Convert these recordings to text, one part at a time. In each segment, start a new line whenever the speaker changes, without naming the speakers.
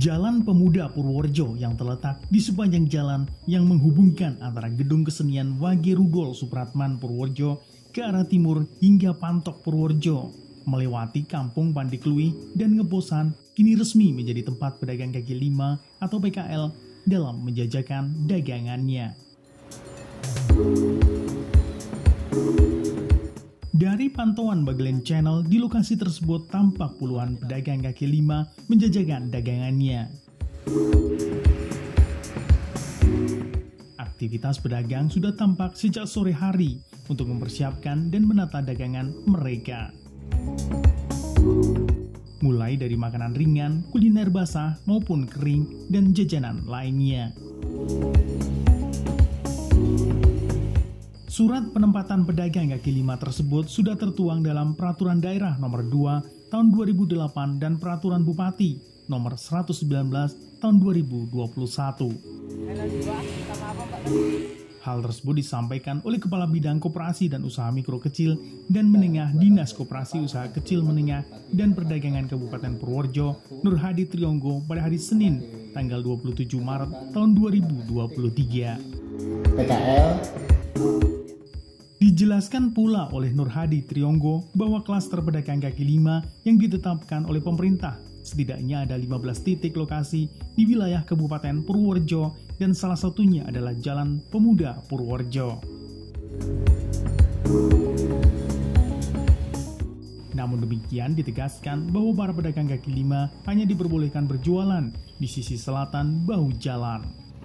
Jalan Pemuda Purworejo yang terletak di sepanjang jalan yang menghubungkan antara Gedung Kesenian Wage Rudolf Supratman Purworejo ke arah timur hingga Pantok Purworejo, melewati Kampung Pandiklui dan Ngeposan, kini resmi menjadi tempat pedagang kaki lima atau PKL dalam menjajakan dagangannya. Dari pantauan Bagelen Channel, di lokasi tersebut tampak puluhan pedagang kaki lima menjajakan dagangannya. Aktivitas pedagang sudah tampak sejak sore hari untuk mempersiapkan dan menata dagangan mereka. Mulai dari makanan ringan, kuliner basah maupun kering, dan jajanan lainnya. Surat penempatan pedagang kaki lima tersebut sudah tertuang dalam Peraturan Daerah Nomor 2 Tahun 2008 dan Peraturan Bupati Nomor 119 Tahun 2021. Hal tersebut disampaikan oleh Kepala Bidang Koperasi dan Usaha Mikro Kecil dan Menengah Dinas Koperasi Usaha Kecil Menengah dan Perdagangan Kabupaten Purworejo, Nur Hadi Trionggo pada hari Senin, tanggal 27 Maret tahun 2023.
PKL.
Dijelaskan pula oleh Nur Hadi Trionggo bahwa klaster pedagang kaki lima yang ditetapkan oleh pemerintah setidaknya ada 15 titik lokasi di wilayah Kabupaten Purworejo dan salah satunya adalah Jalan Pemuda Purworejo. Namun demikian ditegaskan bahwa para pedagang kaki lima hanya diperbolehkan berjualan di sisi selatan bahu jalan.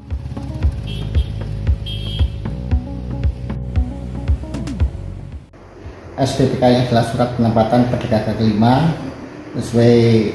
SPPK-nya adalah surat penempatan pedagang kaki lima sesuai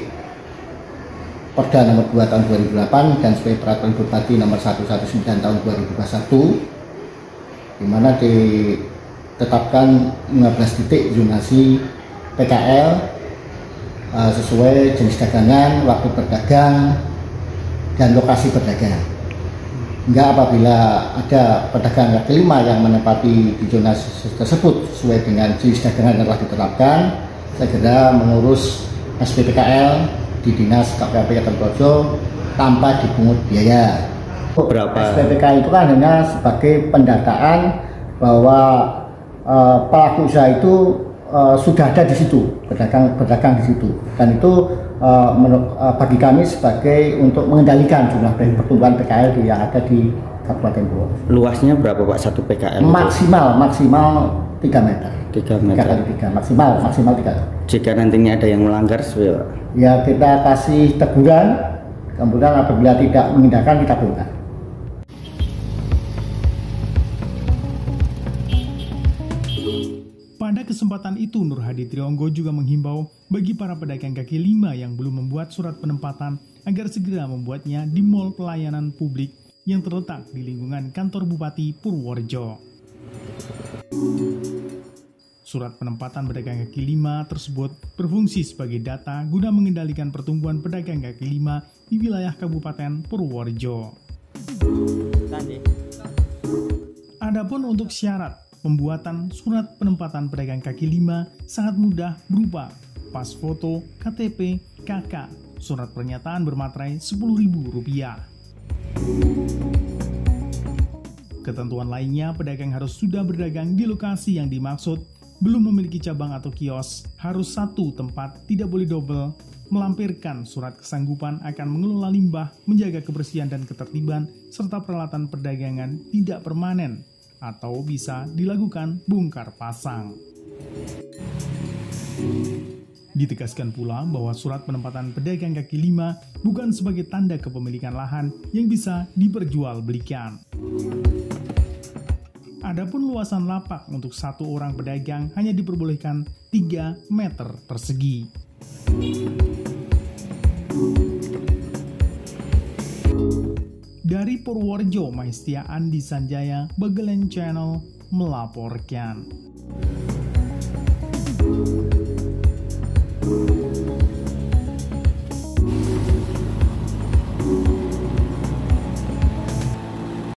Perda nomor 2 tahun 2008 dan sesuai Peraturan Bupati nomor 119 tahun 2021, di mana ditetapkan 15 titik zonasi PKL sesuai jenis dagangan, waktu berdagang, dan lokasi berdagang. Hingga apabila ada pedagang kaki lima yang menempati di zona tersebut sesuai dengan jenis dagangan yang telah ditetapkan, segera mengurus SPPKL di Dinas KPP Kabupaten Purworejo tanpa dipungut biaya.
Berapa?
SPPK itu kan hanya sebagai pendataan bahwa pelaku usaha itu sudah ada di situ, berdagang di situ, dan itu bagi kami sebagai untuk mengendalikan jumlah pertumbuhan PKL yang ada di Kabupaten Purworejo.
Luasnya berapa Pak satu PKL?
Maksimal 3 meter.
3 meter.
3 x 3 maksimal 3.
Jika nantinya ada yang melanggar, Pak?
Ya kita kasih teguran, kemudian apabila tidak mengindahkan kita bongkar.
Pada kesempatan itu, Nur Hadi Trionggo juga menghimbau bagi para pedagang kaki lima yang belum membuat surat penempatan agar segera membuatnya di Mall Pelayanan Publik yang terletak di lingkungan kantor Bupati Purworejo. Surat penempatan pedagang kaki lima tersebut berfungsi sebagai data guna mengendalikan pertumbuhan pedagang kaki lima di wilayah Kabupaten Purworejo. Adapun untuk syarat pembuatan surat penempatan pedagang kaki lima sangat mudah berupa pas foto, KTP, KK, surat pernyataan bermaterai Rp10.000. Ketentuan lainnya, pedagang harus sudah berdagang di lokasi yang dimaksud, belum memiliki cabang atau kios, harus satu tempat, tidak boleh double, melampirkan surat kesanggupan akan mengelola limbah, menjaga kebersihan dan ketertiban, serta peralatan perdagangan tidak permanen, atau bisa dilakukan bongkar pasang. Ditegaskan pula bahwa surat penempatan pedagang kaki lima bukan sebagai tanda kepemilikan lahan yang bisa diperjualbelikan. Adapun luasan lapak untuk satu orang pedagang hanya diperbolehkan 3 meter persegi. Dari Purworejo, Maistia Andi Sanjaya, Bagelen Channel melaporkan.